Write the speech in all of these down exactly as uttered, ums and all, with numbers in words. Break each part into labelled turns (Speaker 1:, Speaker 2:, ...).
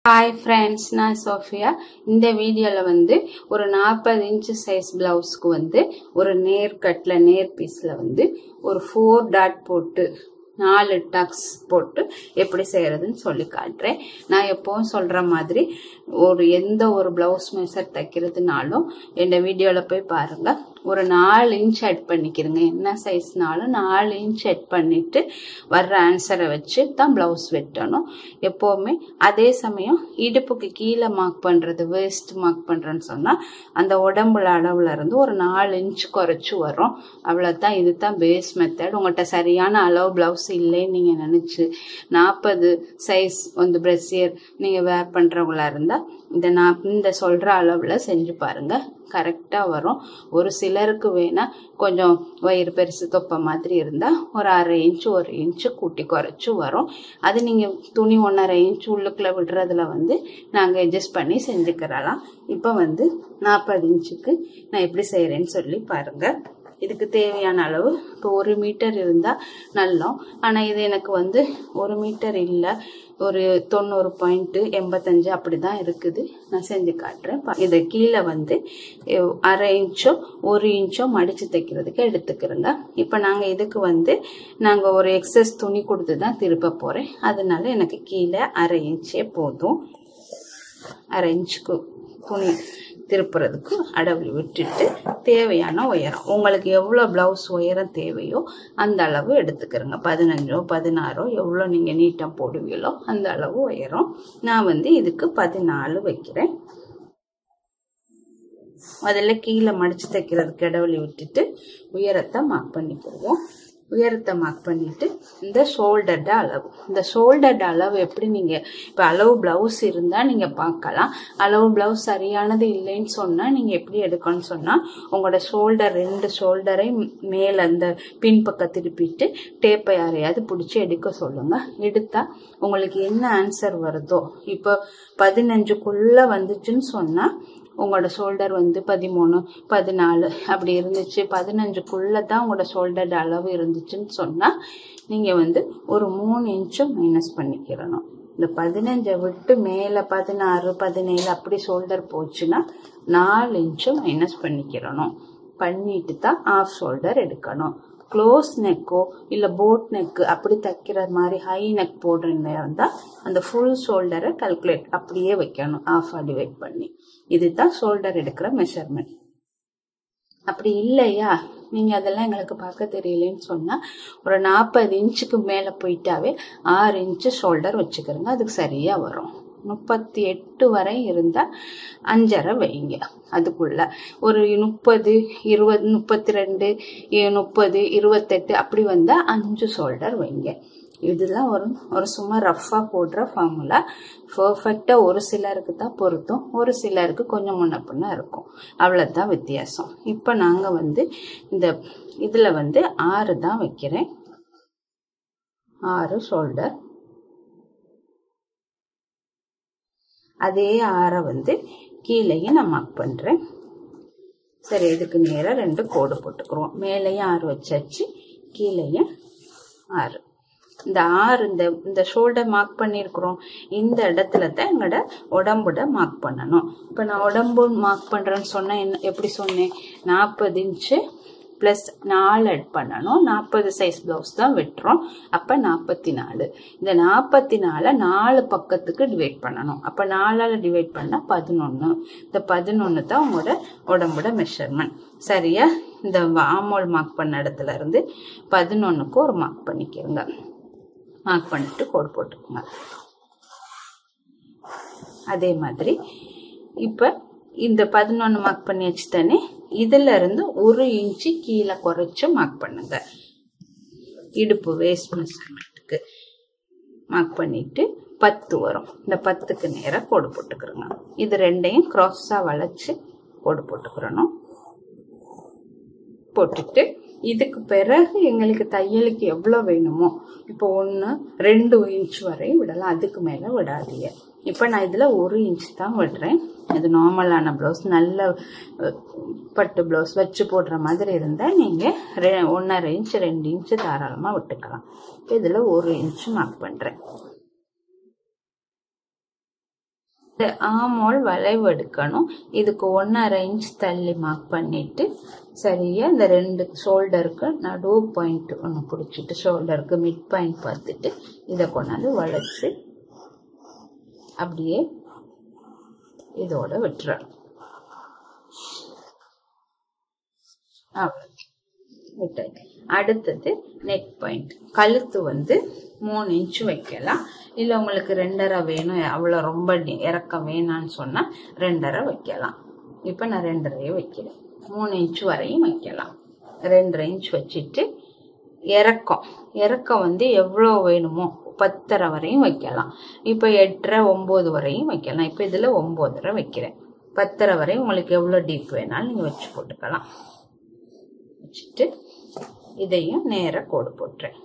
Speaker 1: Hi friends, நான் Sofia. இந்த வீடியோல வந்து ஒரு நாற்பது இன்ச் சைஸ் பிளவுஸ்க்கு வந்து ஒரு நேர் கட்ல நேர் பீஸ்ல வந்து ஒரு four டாட் போட்டு நாலு டக்ஸ் போட்டு எப்படி செய்யறதுன்னு சொல்லி காட்டுறேன். நான் எப்பவும் சொல்ற மாதிரி ஒரு எந்த ஒரு பிளவுஸ் மெஷர் தைக்கிறதுனாலும் இந்த வீடியோல போய் பாருங்க. ஒரு நாலு இன்ச் ஆட் பண்ணிக்கிறங்க. என்ன சைஸ்னாலும் நாலு இன்ச் ஆட் பண்ணிட்டு வர்ற ஆன்சரை வச்சு தான் பிளவுஸ் வெட்டணும் எப்பவுமே. அதே சமயம் இடுப்புக்கு கீழே மார்க் பண்றது வேஸ்ட் மார்க் பண்றேன்னு சொன்னா அந்த உடம்புல அளவுல இருந்து ஒரு நாலு இன்ச் குறைச்சு வரும். அவ்வளவுதான். இதுதான் பேஸ் மெத்தட். உங்கள்கிட்ட சரியான அளவு பிளவுஸ் இல்லைன்னு நீங்க நினைச்சு நாற்பது சைஸ் வந்து பிரசியர் நீங்க வேர் பண்றவங்களா இருந்தா இந்த நான் இந்த சொல்ற அளவுல செஞ்சு பாருங்க. கரெக்டா வரும். ஒரு சிலருக்கு வேணா கொஞ்சம் வயிறு பெருசு தொப்ப மாதிரி இருந்தா ஒரு அரை இன்ச்சு ஒரு இன்ச்சு கூட்டி குறைச்சு வரும். அது நீங்க துணி ஒன்னரை இன்ச்சு உள்ளுக்குள்ள விடுறதுல வந்து நாங்க அட்ஜஸ்ட் பண்ணி செஞ்சுக்கிறலாம். இப்ப வந்து நாற்பது இன்ச்சுக்கு நான் எப்படி செய்யறேன்னு சொல்லி பாருங்க. இதுக்கு தேவையான அளவு இப்போ ஒரு மீட்டர் இருந்தா நல்லா. ஆனா இது எனக்கு வந்து ஒரு மீட்டர் இல்ல, ஒரு தொண்ணூறு பாயிண்ட் எண்பத்தஞ்சு அப்படிதான் இருக்குது. நான் செஞ்சு காட்டுறேன். இது கீழே வந்து அரை இன்ச்சோ ஒரு இன்ச்சோ மடிச்சு தைக்கிறதுக்கு எடுத்துக்கிறேங்க. இப்ப நாங்க இதுக்கு வந்து நாங்க ஒரு எக்ஸஸ் துணி கொடுத்துதான் திருப்ப போறேன். அதனால எனக்கு கீழே அரை இன்ச்சே போதும். அரை இன்ச்சுக்கு துணி திருப்புறதுக்கு அடவு விட்டுட்டு தேவையான உயரம் உங்களுக்கு எவ்வளவு பிளவுஸ் உயரம் தேவையோ அந்த அளவு எடுத்துக்கிறங்க. பதினஞ்சோ பதினாறோ எவ்வளவு நீங்க நீட்டம் போடுவீங்களோ அந்த அளவு உயரம். நான் வந்து இதுக்கு பதினாலு வைக்கிறேன். முதல்ல கீழே மடிச்சு தைக்கிறதுக்கு இடவெளி விட்டுட்டு உயரத்தை மார்க் பண்ணிக்குவோம். உயரத்தை மார்க் பண்ணிட்டு இந்த ஷோல்டர்ட அளவு இந்த ஷோல்டர்ட அளவு எப்படி நீங்க இப்ப அளவு பிளவுஸ் இருந்தா நீங்க பார்க்கலாம். அளவு பிளவுஸ் சரியானது இல்லைன்னு சொன்னா நீங்க எப்படி எடுக்கணும்னு சொன்னா உங்களோட ஷோல்டர் ரெண்டு ஷோல்டரை மேல அந்த பின்பக்கம் திருப்பிட்டு டேப்பை யாரையாவது பிடிச்சி எடுக்க சொல்லுங்க. எடுத்தா உங்களுக்கு என்ன ஆன்சர் வருதோ இப்போ பதினஞ்சுக்குள்ள வந்துச்சுன்னு சொன்னா உங்களோட ஷோல்டர் வந்து பதிமூணு பதினாலு அப்படி இருந்துச்சு, பதினஞ்சுக்குள்ளதான் உங்களோட ஷோல்டர் அளவு இருந்துச்சுன்னு சொன்னா நீங்க வந்து ஒரு மூணு இன்ச்சும் மைனஸ் பண்ணிக்கிறணும். இந்த பதினஞ்சை விட்டு மேல பதினாறு பதினேழு அப்படி ஷோல்டர் போச்சுன்னா நாலு இன்ச்சும் மைனஸ் பண்ணிக்கிறணும். பண்ணிட்டு தான் ஆஃப் ஷோல்டர் எடுக்கணும். க்ளோஸ் நெக்கோ இல்ல போட் நெக் அப்படி தைக்கிற மாதிரி ஹை நெக் போடுறதா இருந்தா அந்த ஃபுல் ஷோல்டரை கால்குலேட் அப்படியே வைக்கணும், ஆஃபா டிவைட் பண்ணி. இதுதான் ஷோல்டர் எடுக்கிற மெஷர்மெண்ட். அப்படி இல்லையா நீங்க அதெல்லாம் எங்களுக்கு பார்க்க தெரியலன்னு சொன்னா ஒரு நாற்பது இன்ச்சுக்கு மேல போயிட்டாவே ஆறு இன்ச்சு ஷோல்டர் வச்சுக்கிறோங்க. அதுக்கு சரியா வரும். முப்பத்தி எட்டு வரை இருந்தா அஞ்சரை வைங்க. அதுக்குள்ள ஒரு முப்பது இருபது முப்பத்தி ரெண்டு முப்பது இருபத்தெட்டு அப்படி வந்தா அஞ்சு ஷோல்டர் வைங்க. இதெல்லாம் ஒரு ஒரு சும்மா ரஃபா போடுற ஃபார்முலா. பெர்ஃபெக்டா ஒரு சிலருக்கு தான் பொருத்தும், ஒரு சிலருக்கு கொஞ்சம் முன்ன பின்ன இருக்கும். அவ்வளவுதான் வித்தியாசம். இப்ப நாங்க வந்து இந்த இதுல வந்து ஆறு தான் வைக்கிறேன். ஆறு ஷோல்டர். அதே ஆற வந்து கீழையும் நான் மார்க் பண்றேன். சரி, இதுக்கு நேரா ரெண்டு கோடு போட்டுக்கிறோம். மேலையும் ஆறு வச்சாச்சு, கீழையும் ஆறு. இந்த ஆறு இந்த இந்த ஷோல்டர் மார்க் பண்ணிருக்கிறோம். இந்த இடத்துல தான் எங்களோட உடம்புட மார்க் பண்ணணும். இப்ப நான் உடம்பு மார்க் பண்றேன்னு சொன்னா என்ன எப்படி சொன்னேன்? நாற்பது இன்ச்சு பிளஸ் நாலு ஆட் பண்ணணும். நாற்பது சைஸ் பிளவுஸ் தான் வெட்டுறோம். அப்ப நாற்பத்தி நாலு. இந்த நாற்பத்தி நாலு நாலு பக்கத்துக்கு டிவைட் பண்ணணும். அப்ப நாலால டிவைட் பண்ணா பதினொன்னு. இந்த பதினொன்னு தான் உங்களோட உடம்போட மெஷர்மெண்ட். சரியா? இந்த ஆமோல் மார்க் பண்ண இடத்துல இருந்து பதினொன்னுக்கு ஒரு மார்க் பண்ணிக்கிறங்க. மார்க் பண்ணிட்டு கோடு போட்டுக்கோங்க. அதே மாதிரி இப்ப இந்த பதினொன்னு மார்க் பண்ணி வச்சு தானே இதுல இருந்து ஒரு இன்ச்சு கீழே குறைச்சு மார்க் பண்ணுங்க. இடுப்பு வேஸ்ட் மெஷர்மெண்ட்டுக்கு மார்க் பண்ணிட்டு பத்து வரும். இந்த பத்துக்கு நேரா கோடு போட்டுக்கிறோங்க. இது ரெண்டையும் கிராஸா வளைச்சு கோடு போட்டுக்கிறணும். போட்டுட்டு இதுக்கு பிறகு எங்களுக்கு தையலுக்கு எவ்வளவு வேணுமோ இப்போ ஒன்னு ரெண்டு இன்ச் வரை விடலாம். அதுக்கு மேல விடாதீங்க. இப்ப நான் இதுல ஒரு இன்ச் தான் விடுறேன். இது நார்மலான பிளவுஸ், நல்ல பட்டு பிளவுஸ் வச்சு போடுற மாதிரி இருந்தா நீங்க ஒன்னரை இன்ச் ரெண்டு இன்ச் தாராளமா விட்டுக்கலாம். இதுல ஒரு இன்ச் மார்க் பண்றேன். இந்த ஆமோல் வளைவு எடுக்கணும். இதுக்கு ஒன்னரை இன்ச் தள்ளி மார்க் பண்ணிட்டு சரியா இந்த ரெண்டு ஷோல்டருக்கு நடுவு பாயிண்ட் ஒன்று பிடிச்சிட்டு ஷோல்டருக்கு மிட் பாயிண்ட் பார்த்துட்டு இதை கொண்டாந்து வளைச்சு அப்படியே இதோட விட்டுறணும். விட்டாச்சு. அடுத்தது நெக் பாயிண்ட். கழுத்து வந்து மூணு இன்ச்சு வைக்கலாம். இல்லை உங்களுக்கு ரெண்டரை வேணும், அவ்வளோ ரொம்ப இறக்கம் வேணான்னு சொன்னா ரெண்டரை வைக்கலாம். இப்போ நான் ரெண்டரையே வைக்கிறேன். மூணு இன்ச்சு வரையும் வைக்கலாம். ரெண்டரை இன்ச் வச்சுட்டு இறக்கம் இறக்கம் வந்து எவ்வளோ வேணுமோ பத்தரை வரையும் வைக்கலாம். இப்போ எட்டரை ஒன்பது வரையும் வைக்கலாம். இப்போ இதில் ஒன்பதரை வைக்கிறேன். பத்தரை வரையும் உங்களுக்கு எவ்வளோ டீப் வேணாலும் நீங்கள் வச்சு போட்டுக்கலாம். வச்சுட்டு இதையும் நேர கோடு போட்டுறேன்.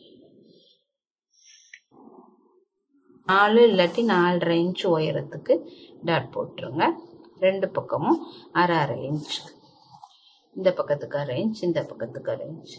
Speaker 1: நாலு இல்லாட்டி நாலரை இன்ச் உயரத்துக்கு டாட் போட்டுருங்க. ரெண்டு பக்கமும் அரை அரை இன்ச். இந்த பக்கத்துக்கு அரை இன்ச், இந்த பக்கத்துக்கு அரை இன்ச்.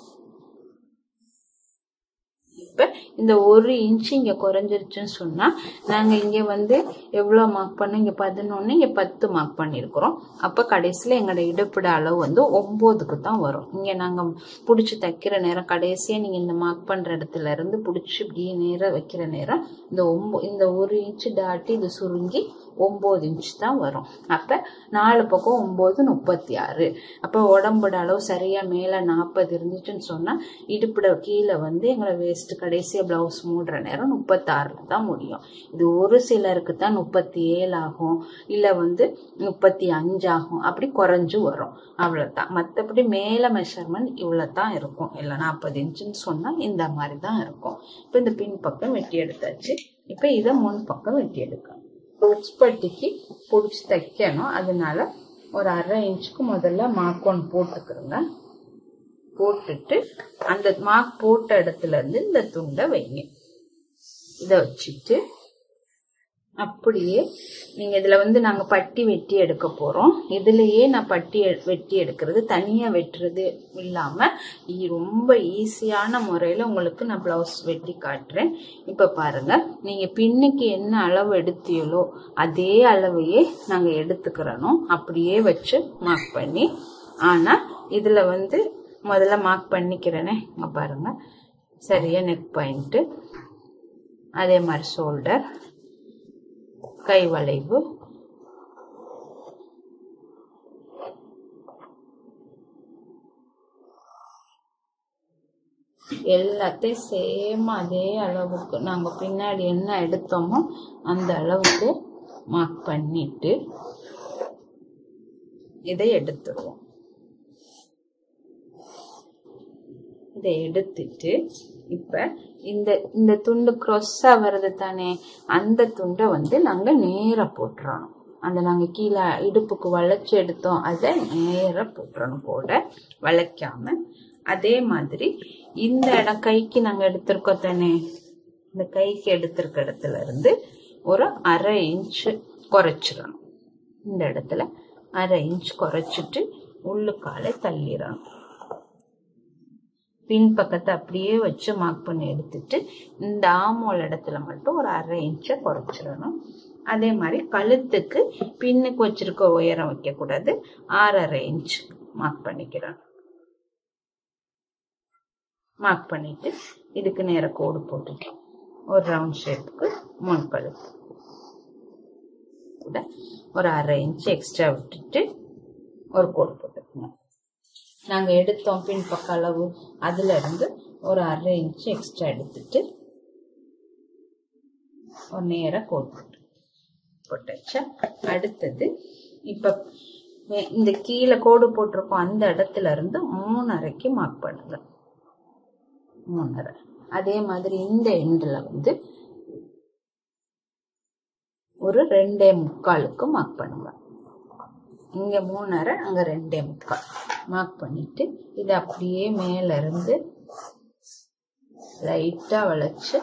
Speaker 1: இப்ப இந்த ஒரு இன்ச் இங்க குறைஞ்சிருச்சுன்னு சொன்னா நாங்க இங்க வந்து எவ்வளவு மார்க் பண்ணோம், இங்க பதினொன்னு, இங்க பத்து மார்க் பண்ணிருக்கிறோம். அப்ப கடைசியில எங்களோட இடுப்புட அளவு வந்து ஒன்பதுக்கு தான் வரும். இங்க நாங்க புடிச்சு தைக்கிற நேரம் கடைசியா நீங்க இந்த மார்க் பண்ற இடத்துல இருந்து புடிச்சு இப்படியே நேரம் வைக்கிற நேரம் இந்த ஒன்பது இந்த ஒரு இன்ச் தாட்டி இது சுருங்கி ஒன்பது இன்ச் தான் வரும். அப்ப நாலு பக்கம் ஒன்பது முப்பத்தி ஆறு. அப்ப உடம்போட அளவு சரியா மேல நாற்பது இருந்துச்சுன்னு சொன்னா இடுப்புட கீழே வந்து எங்களை வேஸ்ட் கடைசியா பிளவுஸ் மூடுற நேரம் முப்பத்தி ஆறுல தான் முடியும். இது ஒரு சிலருக்கு தான் முப்பத்தி ஏழு ஆகும், இல்ல வந்து முப்பத்தி அஞ்சு ஆகும், அப்படி குறைஞ்சு வரும். அவ்வளவுதான். மற்றபடி மேல மெஷர்மெண்ட் இவ்வளவுதான் இருக்கும். இல்ல நாற்பது இன்ச்சுன்னு சொன்னா இந்த மாதிரி தான் இருக்கும். இப்ப இந்த பின் பக்கம் வெட்டி எடுத்தாச்சு. இப்ப இதை முன் பக்கம் வெட்டி எடுக்கணும். உட்பட்டிக்கு பிடிச்சி தைக்கணும். அதனால ஒரு அரை இன்ச்சுக்கு முதல்ல மார்க் ஒன் போட்டுக்கிறோங்க. போட்டுட்டு அந்த மார்க் போட்ட இடத்துல இருந்து இந்த துண்டை வைங்க. இதை வச்சுட்டு அப்படியே நீங்க இதுல வந்து நாங்க பட்டி வெட்டி எடுக்க போறோம். இதுலயே நான் பட்டி வெட்டி எடுக்கிறது தனியா வெட்டுறது இல்லாம ரொம்ப ஈஸியான முறையில உங்களுக்கு நான் பிளவுஸ் வெட்டி காட்டுறேன். இப்ப பாருங்க, நீங்க பின்னுக்கு என்ன அளவு எடுத்தீங்களோ அதே அளவையே நாங்க எடுத்துக்கிறோம். அப்படியே வச்சு மார்க் பண்ணி. ஆனா இதுல வந்து முதல்ல மார்க் பண்ணிக்கிறேனே, இங்க பாருங்க, சரியா நெக் பாயிண்ட், அதே மாதிரி ஷோல்டர், கை வளைவு, எல்லாத்தையும் சேம் அதே அளவுக்கு நாங்க பின்னாடி என்ன எடுத்தோமோ அந்த அளவுக்கு மார்க் பண்ணிட்டு இதை எடுத்துருவோம். இதை எடுத்துட்டு இப்ப இந்த இந்த துண்டு கிராஸா வருது தானே, அந்த துண்டை வந்து நாங்க நேரா போட்டுறோம். அந்த நாங்க கீழே இடுப்புக்கு வளைச்சு எடுத்தோம் அதை நேரா போட்டுறோம், போட வளைக்காம. அதே மாதிரி இந்த இடம் கைக்கு நாங்க எடுத்திருக்கோம் தானே, இந்த கைக்கு எடுத்திருக்க இடத்துல இருந்து ஒரு அரை இன்ச் குறைச்சிடணும். இந்த இடத்துல அரை இன்ச் குறைச்சிட்டு உள்ளுக்கால தள்ளிடணும். பின் பக்கத்தை அப்படியே வச்சு மார்க் பண்ணி எடுத்துட்டு இந்த ஆமோல் இடத்துல மட்டும் ஒரு அரை இன்ச்சை குறைச்சிடணும். அதே மாதிரி கழுத்துக்கு பின்னுக்கு வச்சிருக்க உயரம் வைக்க கூடாது, ஆறரை இன்ச் மார்க் பண்ணிக்கிறோம். மார்க் பண்ணிட்டு இதுக்கு நேர கோடு போட்டுட்டு ஒரு ரவுண்ட் ஷேப்புக்கு முன் கழுத்து கூட ஒரு அரை இன்ச் எக்ஸ்ட்ரா விட்டுட்டு ஒரு கோடு போட்டுக்கணும். நாங்க எடுத்தோம் பின் பக்க அளவு, அதுல இருந்து ஒரு அரை இன்ச் எக்ஸ்ட்ரா எடுத்துட்டு ஒரு நேர கோடு போட்டு போட்டாச்சா. அடுத்தது இப்ப இந்த கீழே கோடு போட்டிருக்கோம் அந்த இடத்துல இருந்து மூணரைக்கு மார்க் பண்ணுங்க. மூணரை. அதே மாதிரி இந்த எண்ட்ல வந்து ஒரு ரெண்டே முக்காலுக்கு மார்க் பண்ணுங்க. இங்க மூணரை, அங்க ரெண்டே முக்கால் மார்க் பண்ணிட்டு இதை அப்படியே மேல இருந்து லைட்டா வளைச்சு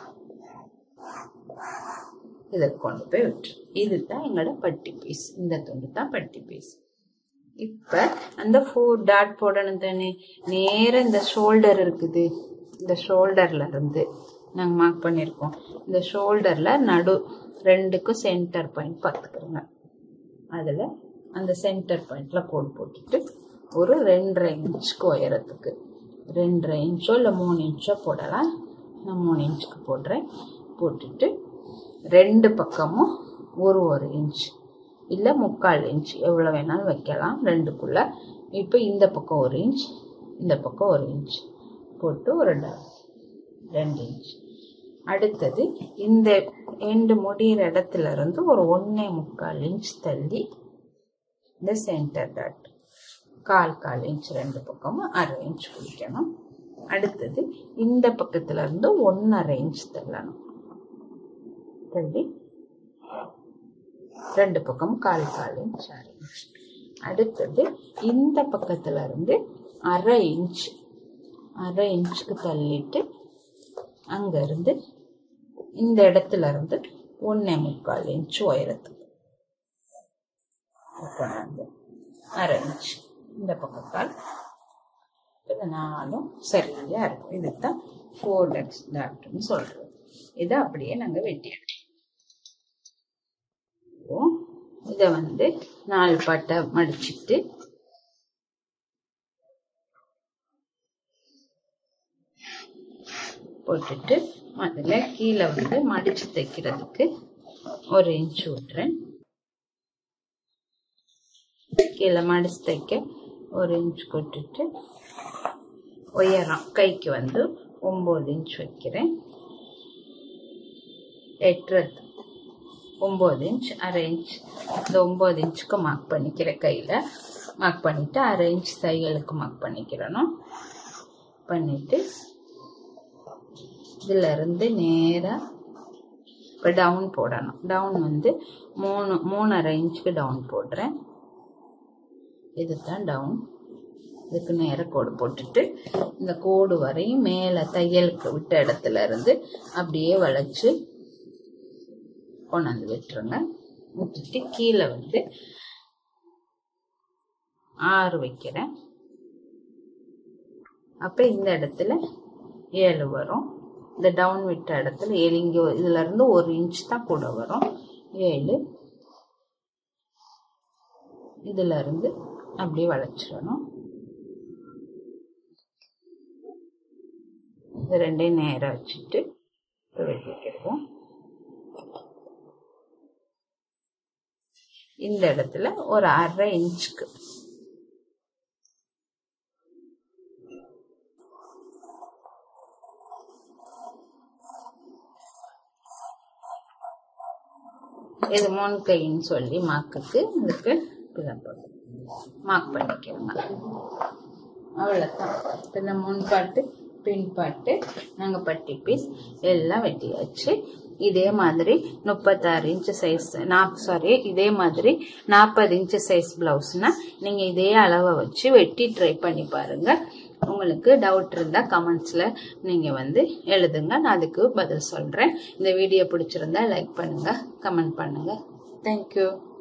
Speaker 1: இதை கொண்டு போய் விட்டு, இதுதான் எங்களோட பட்டி பீஸ். இந்த துண்டு தான் பட்டி பீஸ். இப்ப அந்த ஃபோர் டாட் போடணும் தானே, நேர இந்த ஷோல்டர் இருக்குது, இந்த ஷோல்டர்ல இருந்து நாங்க மார்க் பண்ணிருக்கோம். இந்த ஷோல்டர்ல நடு ரெண்டுக்கும் சென்டர் பாயிண்ட் பார்த்துக்கிறோங்க. அதில் அந்த சென்டர் பாயிண்டில் கோடு போட்டுட்டு ஒரு ரெண்டரை இன்ச்சுக்கு உயரத்துக்கு ரெண்டரை இன்ச்சோ இல்லை மூணு இன்ச்சோ போடலாம். நான் மூணு இன்ச்சுக்கு போடுறேன். போட்டுட்டு ரெண்டு பக்கமும் ஒரு ஒரு இன்ச் இல்லை முக்கால் இன்ச் எவ்வளோ வேணாலும் வைக்கலாம் ரெண்டுக்குள்ளே. இப்போ இந்த பக்கம் ஒரு இன்ச், இந்த பக்கம் ஒரு இன்ச் போட்டு ஒரு ரெண்டு இன்ச். அடுத்தது இந்த எண்டு முடிகிற இடத்துல இருந்து ஒரு ஒன்றே முக்கால் இன்ச் தள்ளி இந்த சென்டர் டாட் கால் கால் இன்ச் ரெண்டு பக்கமும் அரை இன்ச் பிடிக்கணும். அடுத்தது இந்த பக்கத்துல இருந்து ஒன்னரை இன்ச் தள்ளணும். தள்ளி ரெண்டு பக்கமும் கால் கால் இன்ச் அரை இன்ச். அடுத்தது இந்த பக்கத்துல இருந்து அரை இன்ச் அரை இன்ச்சுக்கு தள்ளிட்டு அங்க இருந்து இந்த இடத்துல இருந்து ஒன்னே முக்கால் இன்ச் உயரத்துக்கு கொண்டாந்து அரை இன்ச் இந்த பக்கத்தால் இது நாலும் சரியா இருக்கும். இதுதான் ஃபோர் டெக்ஸ் டாட்னு சொல்றது. இதை அப்படியே நாங்க வெட்டி எடுப்போம். இதை வந்து நாலு பாட்டை மடிச்சுட்டு போட்டுட்டு அதில் கீழே வந்து மடிச்சு தைக்கிறதுக்கு ஒரு இன்ச் விட்டுறேன். கீழே மடிச்சு தைக்க ஒரு இன்ச் கொட்டுட்டு உயரம் கைக்கு வந்து ஒம்பது இன்ச் வைக்கிறேன். எட்டுறது ஒம்பது இன்ச் அரை இன்ச் இந்த ஒம்பது இன்ச்சுக்கு மார்க் பண்ணிக்கிறேன். கையில் மார்க் பண்ணிவிட்டு அரை இன்ச் தையலுக்கு மார்க் பண்ணிக்கிறணும். பண்ணிவிட்டு இதில் இருந்து நேராக இப்போ டவுன் போடணும். டவுன் வந்து மூணு மூணரை இன்ச்சுக்கு டவுன் போடுறேன். இதுதான் டவுன். இதுக்கு நேராக கோடு போட்டுட்டு இந்த கோடு வரையும் மேலே தையலுக்கு விட்ட இடத்துல இருந்து அப்படியே வளைச்சு கொண்டாந்து விட்டுருங்க. விட்டுட்டு கீழே வந்து ஆறு வைக்கிறேன். அப்போ இந்த இடத்துல ஏழு வரும். இந்த டவுன் விட்ட இடத்துல ஏழு, இங்கே இதுல இருந்து ஒரு இன்ச் தான் கூட வரும். ஏழு இதுல இருந்து அப்படியே வளைச்சிடணும். இது ரெண்டையும் நேரம் வச்சுட்டு வெட்டிக்கிடுவோம். இந்த இடத்துல ஒரு அரை இன்ச்சுக்கு இது மூணு கைன்னு சொல்லி மார்க்குக்கு இதுக்கு மார்க் பண்ணிக்கோங்க. அவ்வளோதான். இந்த மூணு பாட்டு பின் பாட்டு நாங்கள் பட்டி பீஸ் எல்லாம் வெட்டியாச்சு. இதே மாதிரி முப்பத்தாறு இன்ச்சு சைஸ் நாப் சாரி இதே மாதிரி நாற்பது இன்ச்சு சைஸ் பிளவுஸ்னா நீங்கள் இதே அளவை வச்சு வெட்டி ட்ரை பண்ணி பாருங்க. உங்களுக்கு டவுட் இருந்தால் கமெண்ட்ஸில் நீங்கள் வந்து எழுதுங்க, நான் அதுக்கு பதில் சொல்கிறேன். இந்த வீடியோ பிடிச்சிருந்தா லைக் பண்ணுங்கள், கமெண்ட் பண்ணுங்கள். தேங்க்யூ.